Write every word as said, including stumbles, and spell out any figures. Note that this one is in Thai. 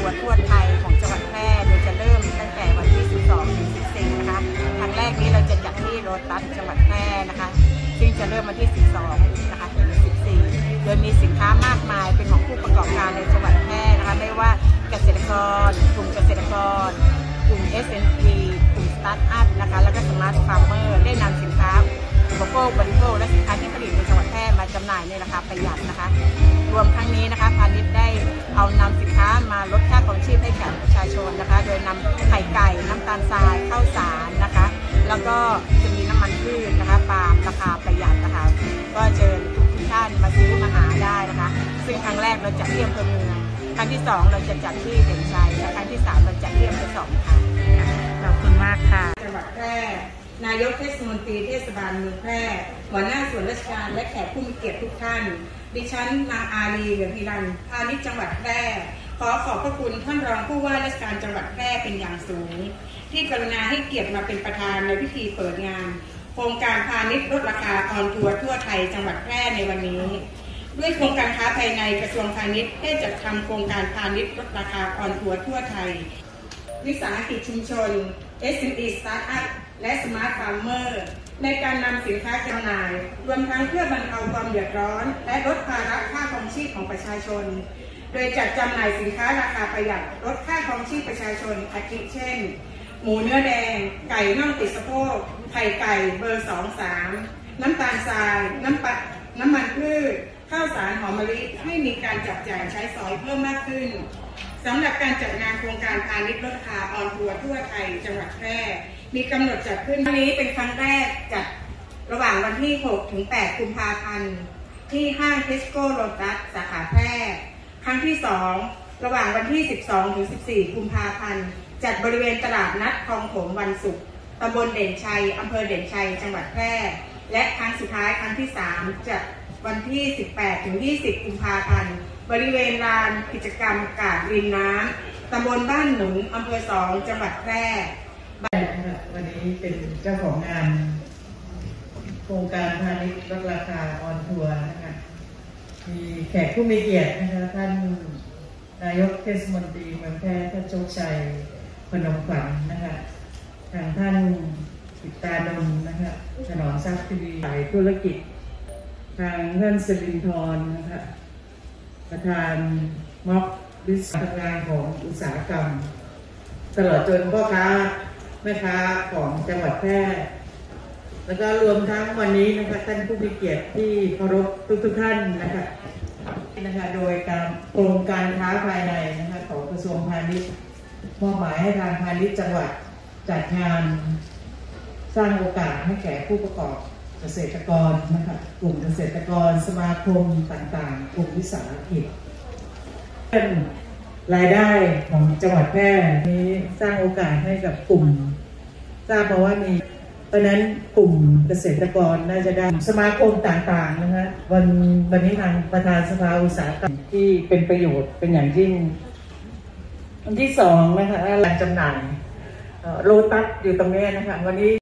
ร์ทั่วไทยของจังหวัดแพร่โดยจะเริ่มตั้งแต่วันที่ สิบสอง ถึง สิบสี่ นะคะครั้งแรกนี้เราจะจัดที่โลตัสจังหวัดแพร่นะคะซึ่งจะเริ่มวันที่ สิบสอง นะคะถึง สิบสี่ โดยมีสินค้ามากมายเป็นของผู้ประกอบการในจังหวัดแพร่นะคะไม่ว่าเกษตรกรกลุ่มเกษตรกรกลุ่ม เอส เอ็ม อี กลุ่มสตาร์ทอัพนะคะแล้วก็สมาร์ทฟาร์มเมอร์ได้นำสินค้าอุปโภคบริโภคและสินค้าที่ผลิตในจังหวัดแพร่มาจำหน่ายในราคาประหยัดนะคะรวมทั้งนี้นะคะพาณิชย์ได้เอานำสินค้ามาลดค่าครองชีพให้กับประชาชนนะคะโดยนำไข่ไก่น้ำตาลทรายข้าวสารนะคะแล้วก็จะมีน้ำมันพืชนะคะปาล์มราคาประหยัดนะคะก็เชิญทุกท่านมาซื้อมาหาได้นะคะซึ่งครั้งแรกเราจัดที่อำเภอเมืองครั้งที่สองเราจะจัดที่เด่นชัยและครั้งที่สามเราจัดที่อำเภอสองค่ะขอบคุณมากค่ะจังหวัดแพร่นายกเทศมนตรีเทศบาลเมืองแพร่หัวหน้าส่วนราชการและแขกผู้มีเกียรติทุกท่านดิฉันนางอารีเหลืองพิรันพาณิชย์จังหวัดแพร่ขอขอบพระคุณท่านรองผู้ว่าราชการจังหวัดแพร่เป็นอย่างสูงที่กรุณาให้เกียรติมาเป็นประธานในพิธีเปิดงานโครงการพาณิชย์ลดราคาออนทัวร์ทั่วไทยจังหวัดแพร่ในวันนี้ด้วยโครงการค้าภายในกระทรวงพาณิชย์ได้จัดทำโครงการพาณิชย์ลดราคาออนทัวร์ทั่วไทยวิสาหกิจชุมชน เอส เอ็ม อี Startup และ Smart Farmer ในการนำสินค้าจำหน่ายรวมทั้งเพื่อบรรเทาความเดือดร้อนและลดภาระค่าครองชีพของประชาชนโดยจัดจำหน่ายสินค้าราคาประหยัดลดค่าครองชีพประชาชนอาทิเช่นหมูเนื้อแดงไก่น่องติดสะโพกไข่ไก่เบอร์สอง สามน้ำตาลทรายน้ำปะน้ำมันพืชข้าวสารหอมมะลิให้มีการจับจ่ายใช้สอยเพิ่มมากขึ้นสำหรับการจัดงานโครงการพาณิชย์ลดราคาออนทัวร์ทั่วไทยจังหวัดแพร่มีกำหนดจัดขึ้นวันนี้เป็นครั้งแรกจัดระหว่างวันที่ หก ถึง แปด กุมภาพันธ์ที่ห้างเทสโก้โลตัสสาขาแพร่ครั้งที่สองระหว่างวันที่ สิบสอง ถึง สิบสี่ กุมภาพันธ์จัดบริเวณตลาดนัดคลองถมวันศุกร์ตำบลเด่นชัยอำเภอเด่นชัยจังหวัดแพร่และครั้งสุดท้ายครั้งที่สามจัดวันที่ สิบแปด ถึง ยี่สิบ กุมภาพันธ์บริเวณลานกิจกรรมกาดริมน้ำตำบลบ้านหนุนอำเภอสองจังหวัดแพร่วันนี้เป็นเจ้าของงานโครงการพาณิชย์ลดราคาออนทัวร์นะคะมีแขกผู้มีเกียรตินะคะท่านนายกเทศมนตรีเมืองแพร่ท่านโชคชัยพนมขวัญนะคะทางท่านปิตานนท์นะคะถนอมทรัพย์ทวีสายธุรกิจทางเพื่อนสิรินทร์นะคะประธานม็อบวิสาหงานของอุตสาหกรรมตลอดจนพ่อค้าแม่ค้าของจังหวัดแพร่แล้วก็รวมทั้งวันนี้นะคะท่านผู้มีเกียรติที่เคารพทุกๆท่านนะคะนะคะโดยการโครงการค้าภายในนะคะของกระทรวงพาณิชย์มอบหมายให้ทางพาณิชย์จังหวัดจัดงานสร้างโอกาสให้แก่ผู้ประกอบเกษตรกรนะคะกลุ่มเกษตรกรสมาคมต่างๆกลุ่มวิสาหกิจเป็นรายได้ของจังหวัดแพร่นี้สร้างโอกาสให้กับกลุ่มทราบมาว่ามีเพราะนั้นกลุ่มเกษตรกรน่าจะได้สมาคมต่างๆนะคะวันวันนี้ทางประธานสภาอุตสาหกรรมที่เป็นประโยชน์เป็นอย่างยิ่งอันที่สองนะคะร้านจำหน่ายโลตัสอยู่ตรงนี้นะคะวันนี้